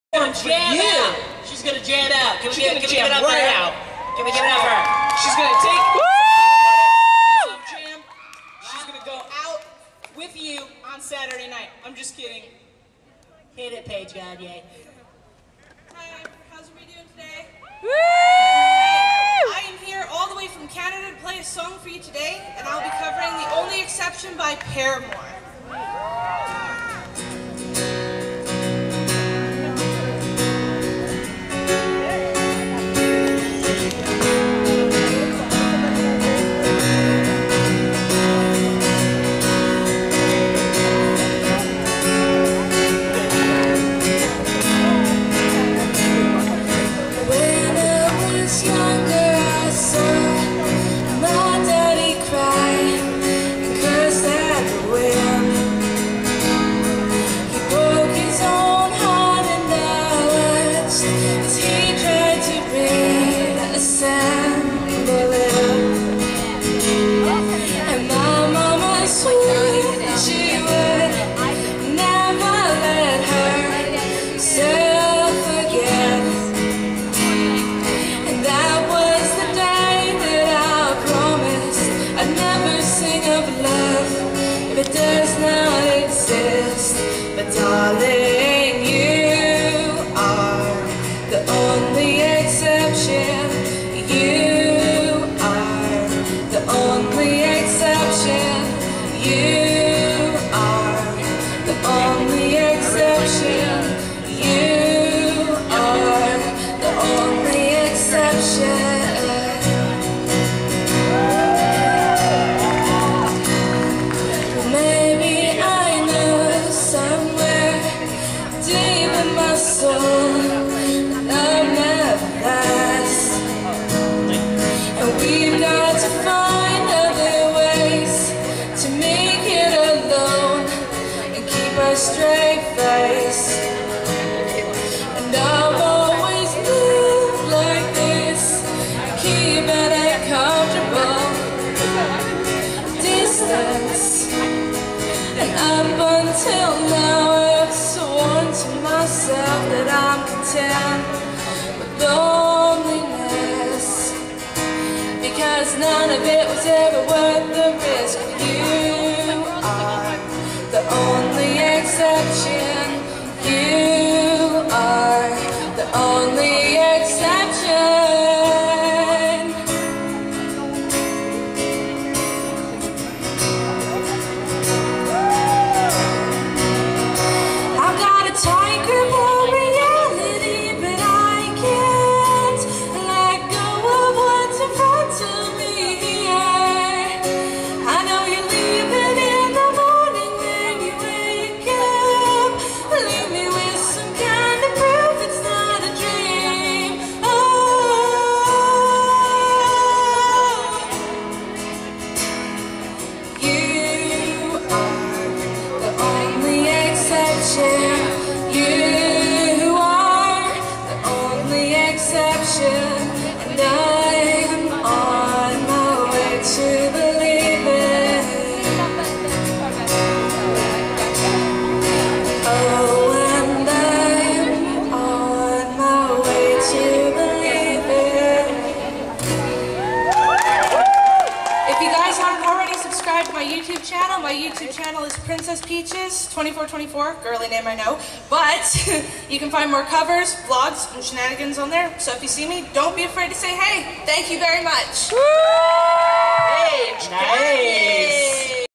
gonna jam out. She's gonna jam out. Can we give it up for her? Can we give it up for her? She's gonna take some jam. She's gonna go out with you on Saturday night. I'm just kidding. Hit it, Paige Gagne. Hi, how's everybody doing today? Woo! I am here all the way from Canada to play a song for you today, and I'll be covering The Only Exception by Paramore. Darling, you are the only exception. You are the only exception. You are the only exception. You are the only exception. Maybe I know somewhere deep in my soul love never lasts, and we've got to find other ways to make it alone and keep a straight face. And I've always lived like this, keep it at comfortable distance. And up until now I've sworn to myself that I'm content with loneliness, because none of it was ever worth the risk. You are the only exception. You are the only exception. You are the only exception, and I'm on my way to believing. Oh, and I'm on my way to believing. If you guys haven't already subscribed to my YouTube channel is Princess Peaches 2424, girly name I know, but you can find more covers, vlogs, and shenanigans on there, so if you see me, don't be afraid to say hey. Thank you very much. Woo!